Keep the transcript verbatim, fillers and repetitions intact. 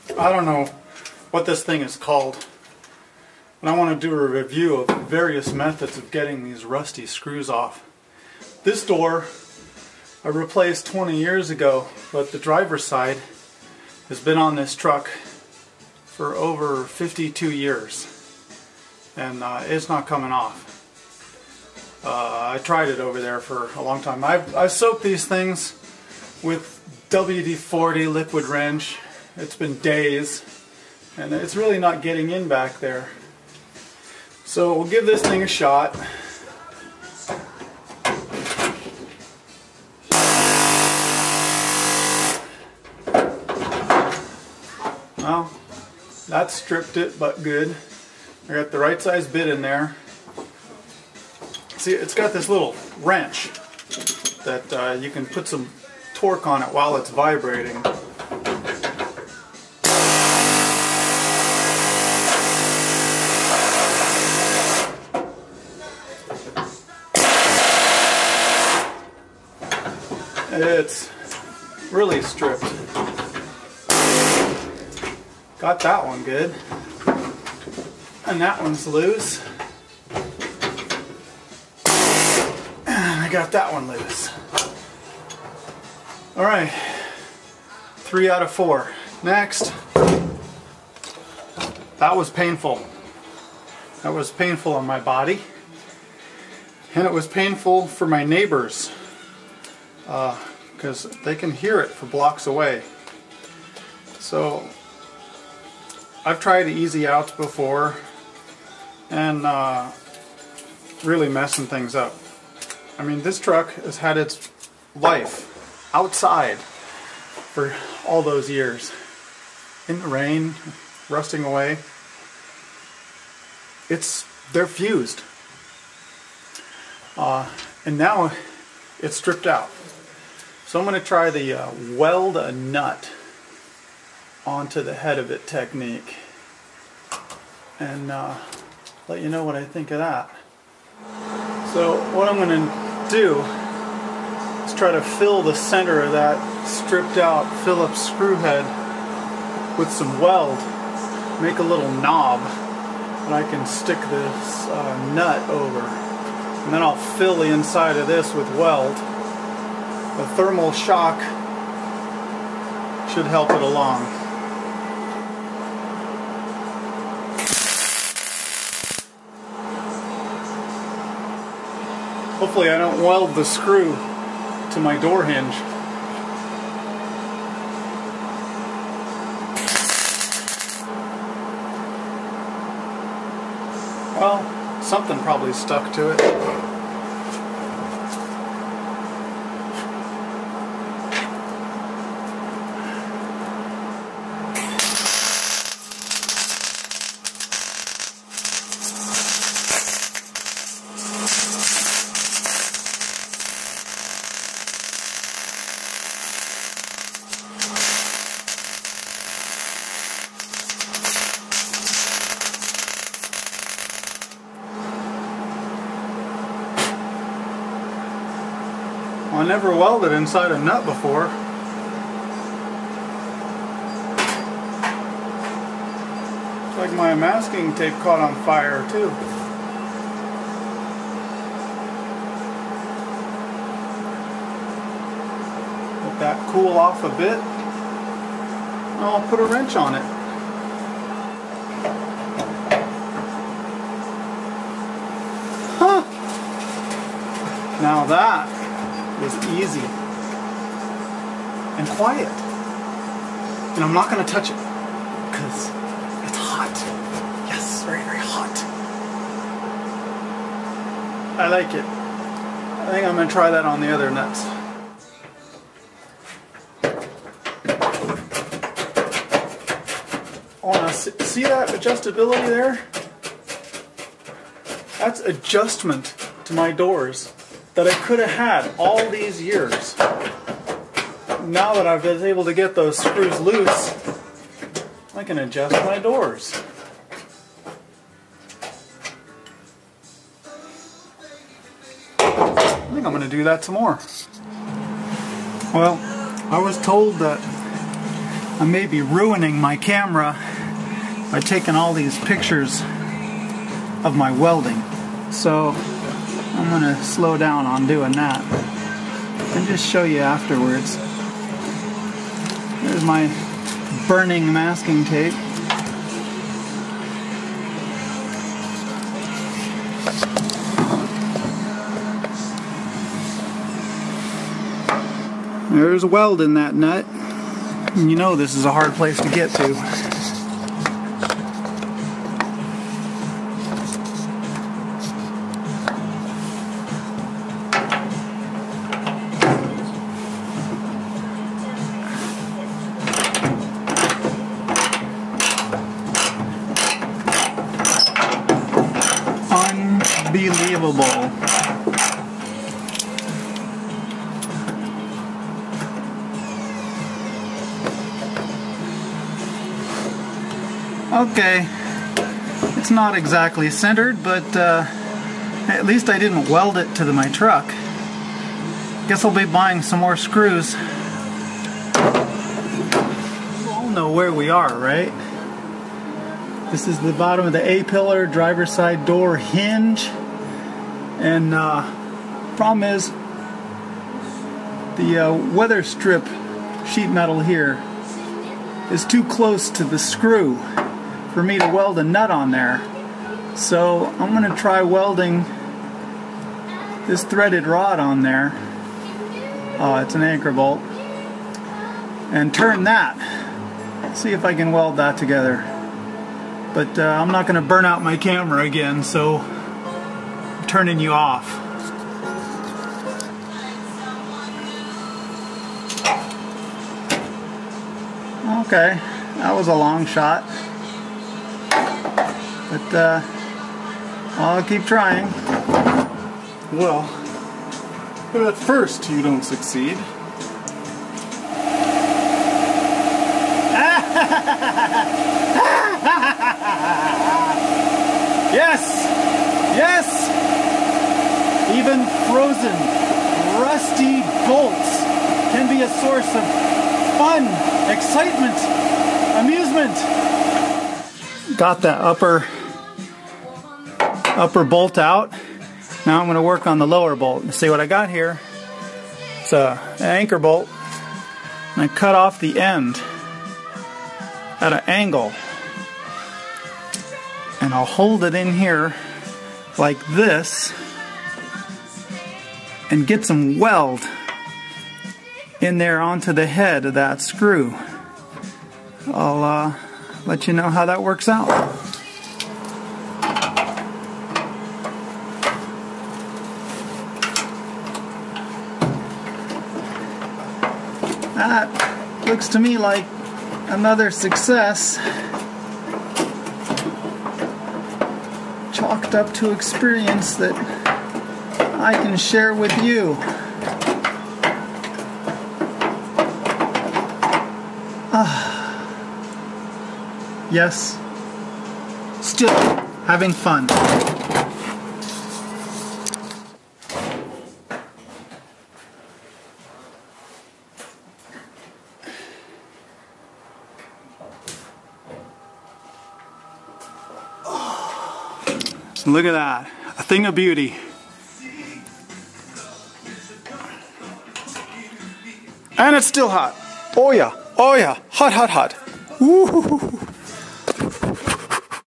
I don't know what this thing is called, but I want to do a review of various methods of getting these rusty screws off. This door I replaced twenty years ago, but the driver's side has been on this truck for over fifty-two years, and uh, it's not coming off. Uh, I tried it over there for a long time. I've, I've soaked these things with W D forty liquid wrench. It's been days, and it's really not getting in back there. So we'll give this thing a shot. Well, that stripped it, but good. I got the right size bit in there. See, it's got this little wrench that uh, you can put some torque on it while it's vibrating. It's really stripped. Got that one good. And that one's loose. And I got that one loose. Alright. Three out of four. Next. That was painful. That was painful on my body. And it was painful for my neighbors. Because uh, they can hear it for blocks away. So I've tried easy outs before and uh, really messing things up. I mean, this truck has had its life outside for all those years, in the rain, rusting away. It's they're fused, uh, and now it's stripped out. So I'm going to try the uh, weld a nut onto the head of it technique, and uh, let you know what I think of that. So what I'm going to do is try to fill the center of that stripped out Phillips screw head with some weld, make a little knob, and I can stick this uh, nut over, and then I'll fill the inside of this with weld. The thermal shock should help it along. Hopefully I don't weld the screw to my door hinge. Well, something probably stuck to it. I never welded inside a nut before. Looks like my masking tape caught on fire too. Let that cool off a bit. I'll put a wrench on it. Huh! Now that was easy and quiet, and I'm not going to touch it because it's hot. Yes, very very hot. I like it. I think I'm going to try that on the other nuts. Oh, now see that adjustability there? That's adjustment to my doors that I could have had all these years. Now that I've been able to get those screws loose, I can adjust my doors. I think I'm going to do that some more. Well, I was told that I may be ruining my camera by taking all these pictures of my welding. So I'm going to slow down on doing that and just show you afterwards. There's my burning masking tape. There's a weld in that nut. And you know this is a hard place to get to. Unbelievable. Okay, it's not exactly centered, but uh, at least I didn't weld it to the, my truck. Guess I'll be buying some more screws. You all know where we are, right? This is the bottom of the A-pillar, driver's side door hinge. And uh, problem is, the uh, weather strip sheet metal here is too close to the screw for me to weld a nut on there. So I'm going to try welding this threaded rod on there. Oh, it's an anchor bolt. And turn that. See if I can weld that together. But uh, I'm not going to burn out my camera again, so I'm turning you off. Okay, that was a long shot. But uh, I'll keep trying. Well, if at first you don't succeed. Yes! Yes! Even frozen, rusty bolts can be a source of fun, excitement, amusement. Got that upper upper bolt out. Now I'm going to work on the lower bolt. See what I got here? It's a, an anchor bolt. And I cut off the end at an angle. And I'll hold it in here like this and get some weld in there onto the head of that screw. I'll uh, let you know how that works out. That looks to me like another success, chalked up to experience that I can share with you. Ah. Yes, still having fun. Look at that, a thing of beauty. And it's still hot. Oh yeah, oh yeah, hot, hot, hot. Woo-hoo-hoo.